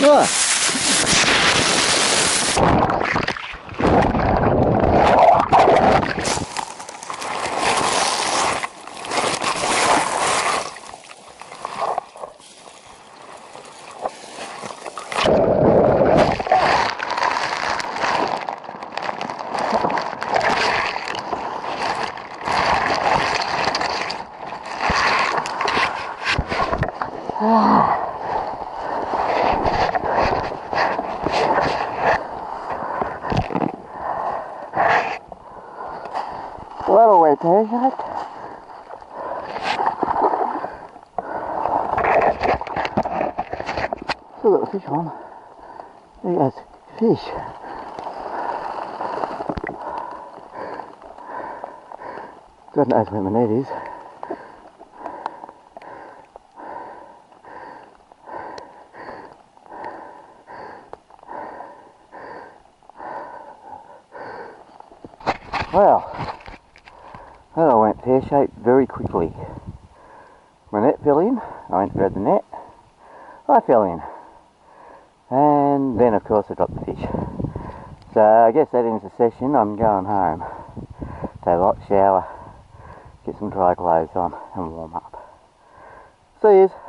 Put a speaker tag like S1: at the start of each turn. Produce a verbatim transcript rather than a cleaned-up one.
S1: Ah. Little wet there, shot. Still got the fish on. There goes fish. God knows where my net is. Well, that all went pear-shaped very quickly. My net fell in, I went to grab the net, I fell in, and then of course I dropped the fish. So I guess that ends the session. I'm going home, take a hot shower, get some dry clothes on and warm up. See yous.